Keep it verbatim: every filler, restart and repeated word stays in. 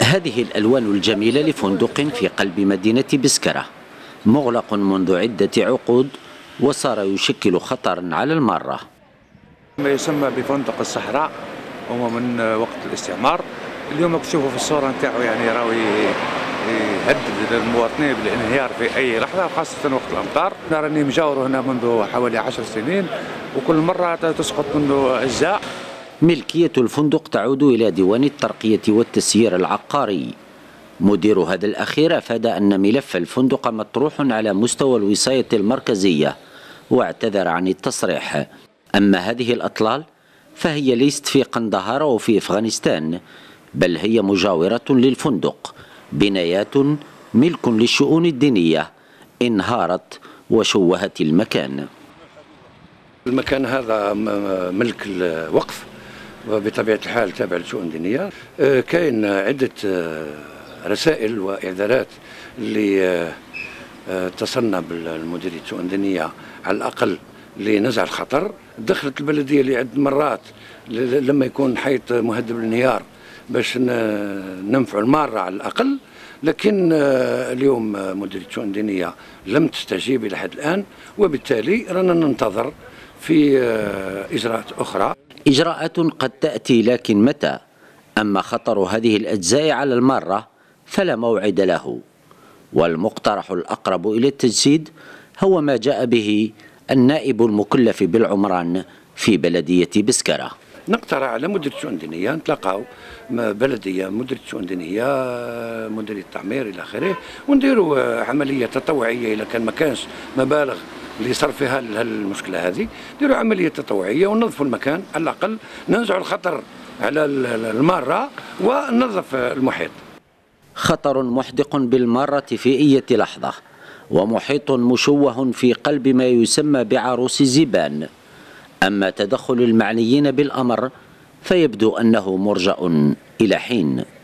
هذه الألوان الجميلة لفندق في قلب مدينة بسكرة مغلق منذ عدة عقود وصار يشكل خطرا على المارة. ما يسمى بفندق الصحراء هو من وقت الاستعمار. اليوم تشوفوا في الصورة نتاعو يعني راهو يهدد المواطنين بالانهيار في أي لحظة وخاصة وقت الأمطار. أنا راني مجاور هنا منذ حوالي عشر سنين وكل مرة تسقط منه أجزاء. ملكية الفندق تعود إلى ديوان الترقية والتسيير العقاري. مدير هذا الأخير أفاد أن ملف الفندق مطروح على مستوى الوصاية المركزية واعتذر عن التصريح. أما هذه الأطلال فهي ليست في قندهار أو في أفغانستان، بل هي مجاورة للفندق، بنايات ملك للشؤون الدينية انهارت وشوهت المكان. المكان هذا ملك الوقف وبطبيعة الحال تابع للشؤون الدينية. كاين عدة رسائل وإعذارات اللي اتصلنا بالمديرية الشؤون الدينية على الأقل لنزع الخطر. دخلت البلدية لعدة مرات لما يكون حيط مهدد بالانهيار باش ننفعوا المارة على الأقل، لكن اليوم مديرية الشؤون الدينية لم تستجيب إلى حد الآن، وبالتالي رانا ننتظر في إجراءات أخرى. إجراءات قد تأتي لكن متى؟ أما خطر هذه الأجزاء على المارة فلا موعد له، والمقترح الأقرب إلى التجسيد هو ما جاء به النائب المكلف بالعمران في بلدية بسكرة. نقترح على مديرية الشؤون الدينية نتلاقاو بلدية مديرية الشؤون الدينية مديرية التعمير إلى آخره ونديروا عملية تطوعية إذا كان ما كانش مبالغ لصرفها لهالمشكلة هذه، نديروا عملية تطوعية وننظفوا المكان على الأقل، ننزعوا الخطر على المارة وننظف المحيط. خطر محدق بالمارة في أي لحظة، ومحيط مشوه في قلب ما يسمى بعروس الزبان. أما تدخل المعنيين بالأمر فيبدو أنه مرجأ إلى حين.